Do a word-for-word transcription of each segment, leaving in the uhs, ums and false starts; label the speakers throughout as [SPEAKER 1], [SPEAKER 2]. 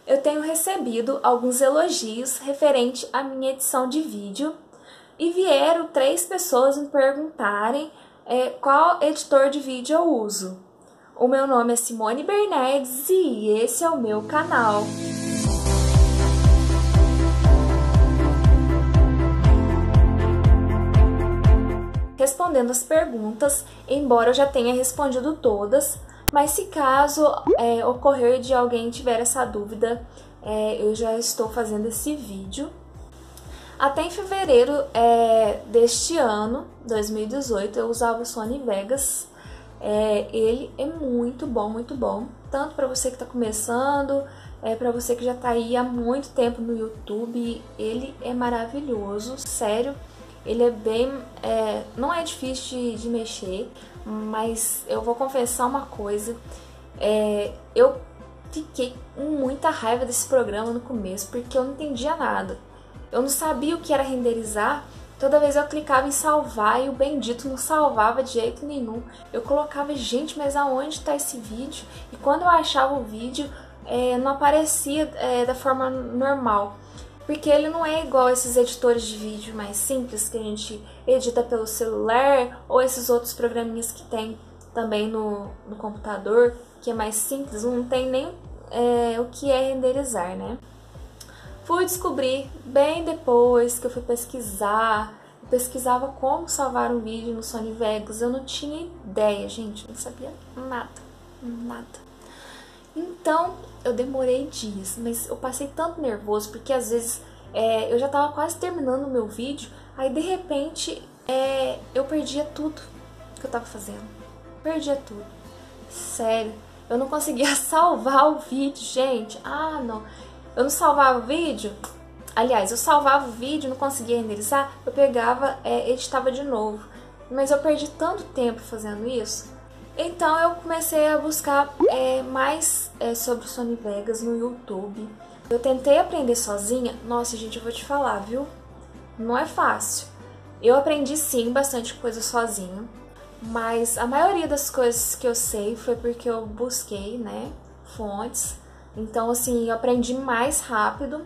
[SPEAKER 1] Eu tenho recebido alguns elogios referente à minha edição de vídeo e vieram três pessoas me perguntarem é, qual editor de vídeo eu uso. O meu nome é Simone Bernardes e esse é o meu canal. Respondendo as perguntas, embora eu já tenha respondido todas, mas se caso é, ocorrer de alguém tiver essa dúvida, é, eu já estou fazendo esse vídeo. Até em fevereiro é, deste ano, dois mil e dezoito, eu usava o Sony Vegas. É, ele é muito bom, muito bom. Tanto para você que está começando, é, para você que já está aí há muito tempo no YouTube, ele é maravilhoso, sério. Ele é bem, é, não é difícil de, de mexer, mas eu vou confessar uma coisa, é, eu fiquei com muita raiva desse programa no começo, porque eu não entendia nada. Eu não sabia o que era renderizar, toda vez eu clicava em salvar e o bendito não salvava de jeito nenhum. Eu colocava, gente, mas aonde está esse vídeo? E quando eu achava o vídeo, é, não aparecia é, da forma normal. Porque ele não é igual esses editores de vídeo mais simples que a gente edita pelo celular ou esses outros programinhas que tem também no, no computador, que é mais simples, não tem nem é, o que é renderizar, né? Fui descobrir bem depois que eu fui pesquisar, eu pesquisava como salvar um vídeo no Sony Vegas, eu não tinha ideia, gente, não sabia nada, nada. Então, eu demorei dias, mas eu passei tanto nervoso, porque às vezes é, eu já tava quase terminando o meu vídeo, aí de repente é, eu perdia tudo que eu tava fazendo. Perdia tudo. Sério, eu não conseguia salvar o vídeo, gente. Ah, não. Eu não salvava o vídeo. Aliás, eu salvava o vídeo, não conseguia renderizar, eu pegava, é, editava de novo. Mas eu perdi tanto tempo fazendo isso. Então eu comecei a buscar é, mais é, sobre o Sony Vegas no YouTube. Eu tentei aprender sozinha. Nossa, gente, eu vou te falar, viu? Não é fácil. Eu aprendi sim bastante coisa sozinha, mas a maioria das coisas que eu sei foi porque eu busquei, né, fontes. Então, assim, eu aprendi mais rápido.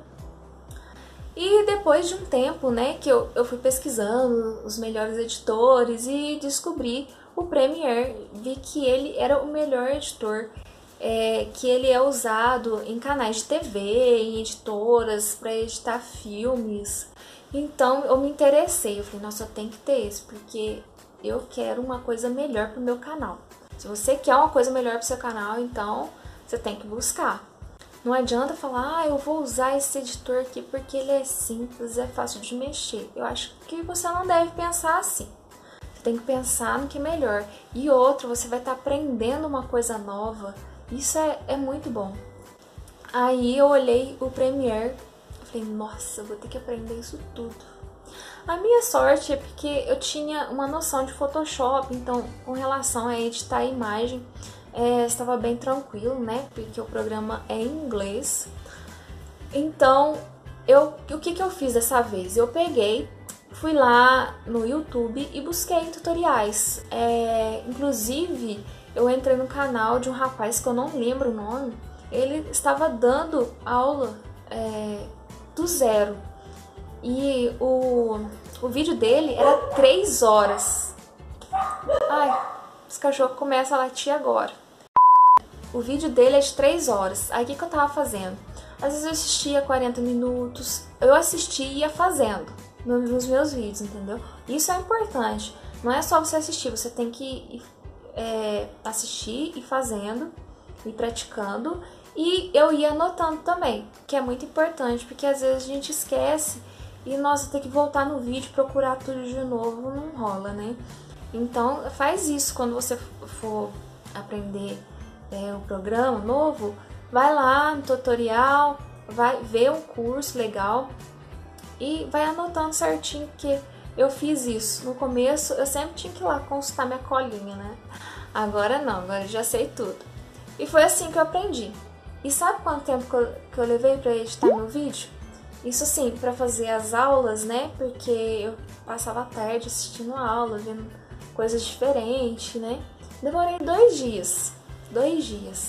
[SPEAKER 1] E depois de um tempo, né, que eu, eu fui pesquisando os melhores editores e descobri o Premiere, vi que ele era o melhor editor, é, que ele é usado em canais de T V, em editoras, para editar filmes. Então eu me interessei, eu falei, nossa, eu tenho que ter esse, porque eu quero uma coisa melhor para o meu canal. Se você quer uma coisa melhor para o seu canal, então você tem que buscar. Não adianta falar, ah, eu vou usar esse editor aqui porque ele é simples, é fácil de mexer. Eu acho que você não deve pensar assim. Você tem que pensar no que é melhor. E outro, você vai estar aprendendo uma coisa nova. Isso é, é muito bom. Aí eu olhei o Premiere e falei, nossa, eu vou ter que aprender isso tudo. A minha sorte é porque eu tinha uma noção de Photoshop, então com relação a editar a imagem, É, estava bem tranquilo, né? Porque o programa é em inglês. Então, eu, o que, que eu fiz dessa vez? Eu peguei, fui lá no YouTube e busquei tutoriais. É, inclusive, eu entrei no canal de um rapaz que eu não lembro o nome. Ele estava dando aula é, do zero. E o, o vídeo dele era três horas. Ai, os cachorros começam a latir agora. O vídeo dele é de três horas. Aí o que, que eu tava fazendo? Às vezes eu assistia quarenta minutos, eu assistia e ia fazendo nos meus vídeos, entendeu? Isso é importante. Não é só você assistir, você tem que é, assistir e fazendo, e praticando. E eu ia anotando também, que é muito importante, porque às vezes a gente esquece e, nossa, tem que voltar no vídeo, procurar tudo de novo, não rola, né? Então faz isso quando você for aprender É, um programa novo, vai lá no tutorial, vai ver um curso legal e vai anotando certinho, porque eu fiz isso. No começo eu sempre tinha que ir lá consultar minha colinha, né? Agora não, agora eu já sei tudo. E foi assim que eu aprendi. E sabe quanto tempo que eu, que eu levei para editar meu vídeo? Isso assim, para fazer as aulas, né? Porque eu passava a tarde assistindo a aula, vendo coisas diferentes, né? Demorei dois dias. Dois dias.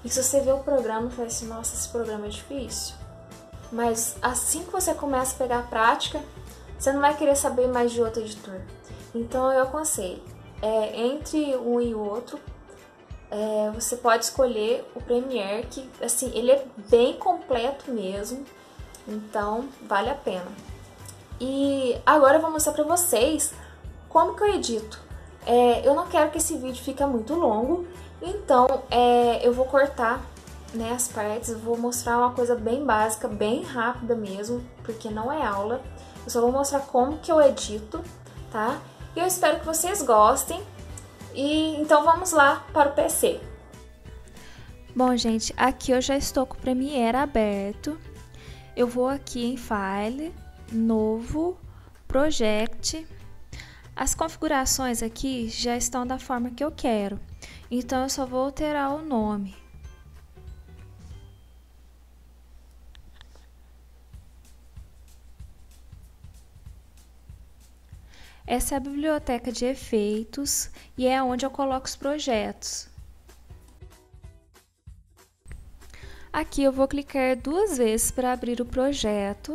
[SPEAKER 1] E se você vê o programa e fala assim, nossa, esse programa é difícil. Mas assim que você começa a pegar a prática, você não vai querer saber mais de outro editor. Então eu aconselho, é, entre um e o outro, é, você pode escolher o Premiere, que assim, ele é bem completo mesmo, então vale a pena. E agora eu vou mostrar pra vocês como que eu edito. É, eu não quero que esse vídeo fique muito longo, então é, eu vou cortar, né, as partes, vou mostrar uma coisa bem básica, bem rápida mesmo, porque não é aula. Eu só vou mostrar como que eu edito, tá? E eu espero que vocês gostem. E então vamos lá para o P C.
[SPEAKER 2] Bom, gente, aqui eu já estou com o Premiere aberto. Eu vou aqui em File, Novo, Project. As configurações aqui já estão da forma que eu quero, então eu só vou alterar o nome. Essa é a biblioteca de efeitos e é onde eu coloco os projetos. Aqui eu vou clicar duas vezes para abrir o projeto.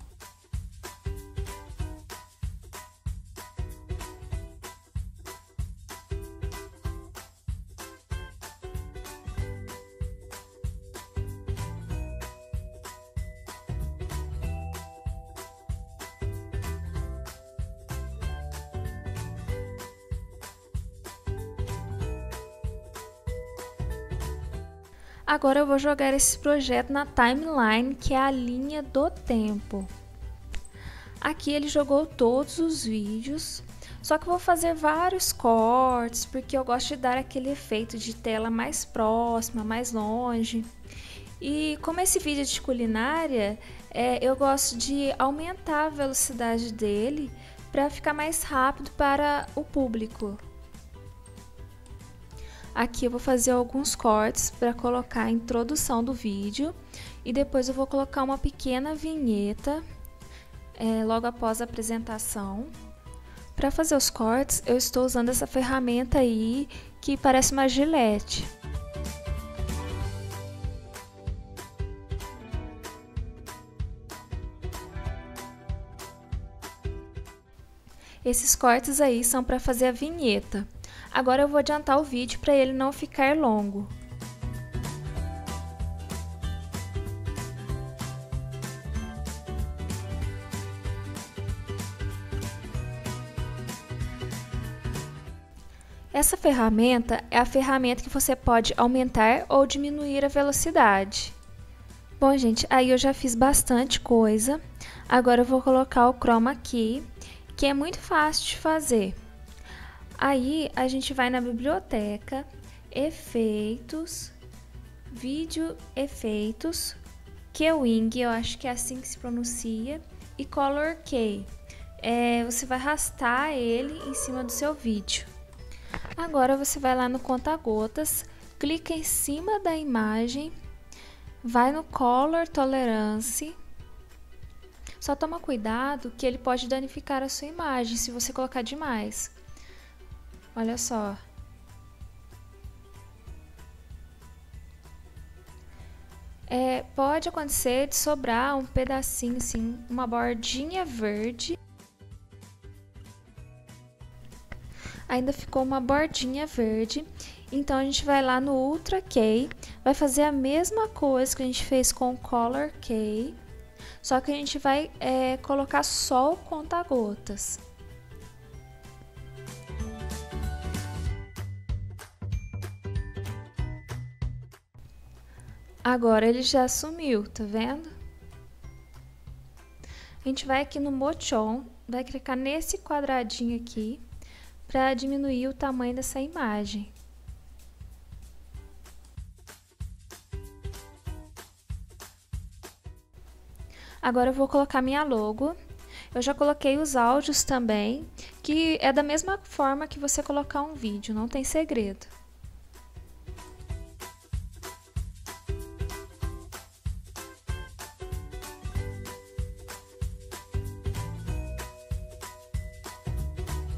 [SPEAKER 2] Agora eu vou jogar esse projeto na timeline, que é a linha do tempo. Aqui ele jogou todos os vídeos, só que eu vou fazer vários cortes, porque eu gosto de dar aquele efeito de tela mais próxima, mais longe. E como esse vídeo é de culinária, é, eu gosto de aumentar a velocidade dele para ficar mais rápido para o público. Aqui eu vou fazer alguns cortes para colocar a introdução do vídeo e depois eu vou colocar uma pequena vinheta é, logo após a apresentação. Para fazer os cortes, eu estou usando essa ferramenta aí que parece uma gilete. Esses cortes aí são para fazer a vinheta. Agora eu vou adiantar o vídeo para ele não ficar longo. Essa ferramenta é a ferramenta que você pode aumentar ou diminuir a velocidade. Bom, gente, aí eu já fiz bastante coisa. Agora eu vou colocar o chroma key, que é muito fácil de fazer. Aí a gente vai na biblioteca, efeitos, vídeo efeitos, keying, eu acho que é assim que se pronuncia, e color key. É, você vai arrastar ele em cima do seu vídeo. Agora você vai lá no conta-gotas, clica em cima da imagem, vai no color tolerance. Só toma cuidado que ele pode danificar a sua imagem se você colocar demais. Olha só. É, pode acontecer de sobrar um pedacinho assim, uma bordinha verde. Ainda ficou uma bordinha verde. Então a gente vai lá no Ultra Key, vai fazer a mesma coisa que a gente fez com o Color Key, só que a gente vai é, colocar só o conta-gotas. Agora ele já sumiu, tá vendo? A gente vai aqui no Motion, vai clicar nesse quadradinho aqui para diminuir o tamanho dessa imagem. Agora eu vou colocar minha logo. Eu já coloquei os áudios também, que é da mesma forma que você colocar um vídeo, não tem segredo.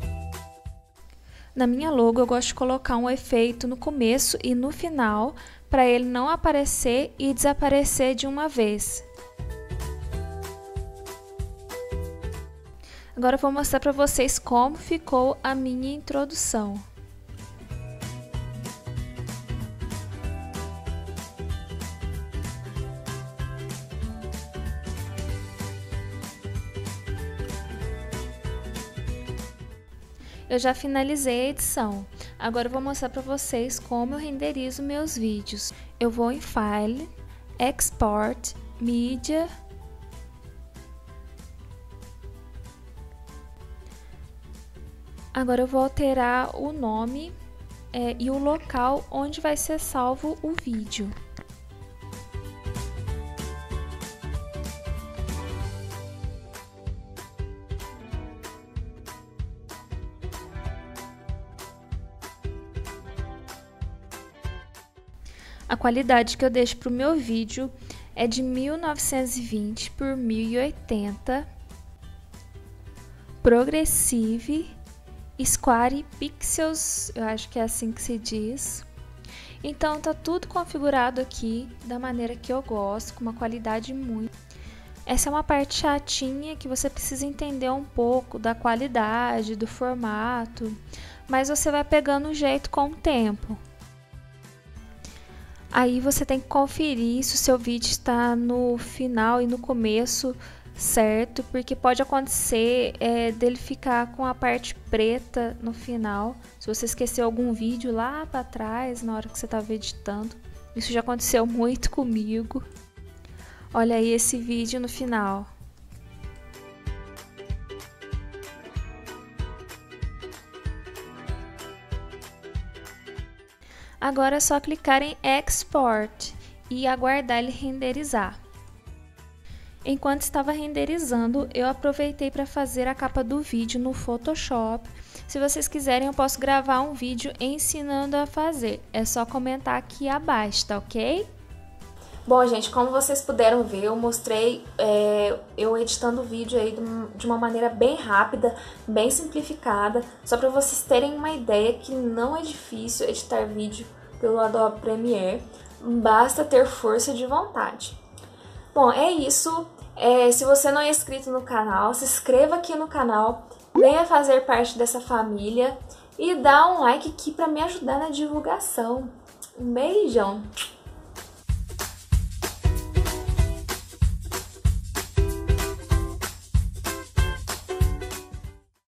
[SPEAKER 2] Na minha logo eu gosto de colocar um efeito no começo e no final para ele não aparecer e desaparecer de uma vez. Agora eu vou mostrar para vocês como ficou a minha introdução. Eu já finalizei a edição. Agora eu vou mostrar para vocês como eu renderizo meus vídeos. Eu vou em File, Export, Media. Agora eu vou alterar o nome é, e o local onde vai ser salvo o vídeo. A qualidade que eu deixo para o meu vídeo é de mil novecentos e vinte por mil e oitenta, Progressive, Square Pixels, eu acho que é assim que se diz. Então tá tudo configurado aqui da maneira que eu gosto, com uma qualidade muito. Essa é uma parte chatinha que você precisa entender um pouco da qualidade, do formato, mas você vai pegando o jeito com o tempo. Aí você tem que conferir se o seu vídeo está no final e no começo certo, porque pode acontecer é, dele ficar com a parte preta no final, se você esqueceu algum vídeo lá para trás na hora que você estava editando. Isso já aconteceu muito comigo. Olha aí esse vídeo no final. Agora é só clicar em Export e aguardar ele renderizar. Enquanto estava renderizando, eu aproveitei para fazer a capa do vídeo no Photoshop. Se vocês quiserem, eu posso gravar um vídeo ensinando a fazer. É só comentar aqui abaixo, tá ok?
[SPEAKER 1] Bom, gente, como vocês puderam ver, eu mostrei é, eu editando o vídeo aí de uma maneira bem rápida, bem simplificada, só para vocês terem uma ideia que não é difícil editar vídeo pelo Adobe Premiere, basta ter força de vontade. Bom, é isso. É, se você não é inscrito no canal, se inscreva aqui no canal, venha fazer parte dessa família e dá um like aqui para me ajudar na divulgação. Um beijão!